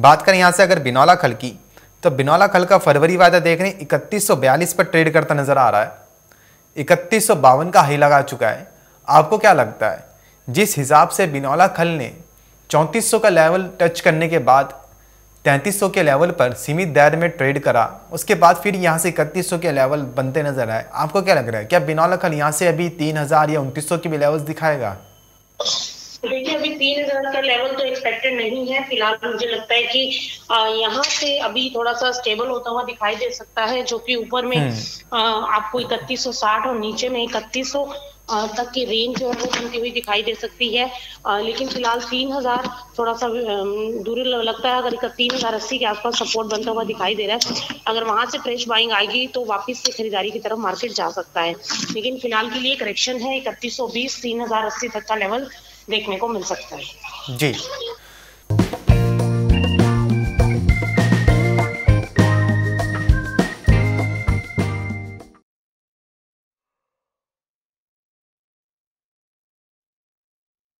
बात करें यहाँ से अगर बिनौला खल की, तो बिनौला खल का फरवरी वायदा देख रहे हैं 3142 पर ट्रेड करता नजर आ रहा है। 3152 का हाई लगा चुका है। आपको क्या लगता है, जिस हिसाब से बिनौला खल ने 3400 का लेवल टच करने के बाद 3300 के लेवल पर सीमित दायरे में ट्रेड करा, उसके बाद फिर यहाँ से 3100 के लेवल बनते नजर आए, आपको क्या लग रहा है, क्या बिनौला खल यहाँ से अभी 3000 या 2900 के भी लेवल्स दिखाएगा? देखिए, अभी 3000 का लेवल तो एक्सपेक्टेड नहीं है फिलहाल। मुझे लगता है कि यहाँ से अभी थोड़ा सा स्टेबल होता हुआ दिखाई दे सकता है, जो कि ऊपर में आपको 3160 और नीचे में 3100 तक की रेंज जो है वो बनती हुई दिखाई दे सकती है। लेकिन फिलहाल 3000 थोड़ा सा दूरी लगता है। अगर 3080 के आसपास सपोर्ट बनता हुआ दिखाई दे रहा है, अगर वहां से फ्रेश बाइंग आएगी तो वापस से खरीदारी की तरफ मार्केट जा सकता है। लेकिन फिलहाल के लिए करेक्शन है, 3120 3080 तक का लेवल देखने को मिल सकता है। जी।